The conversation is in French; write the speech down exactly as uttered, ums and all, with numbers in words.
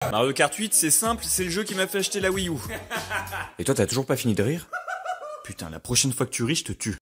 Mario Kart huit, c'est simple, c'est le jeu qui m'a fait acheter la Wii U. Et toi, t'as toujours pas fini de rire? Putain, la prochaine fois que tu ris, je te tue.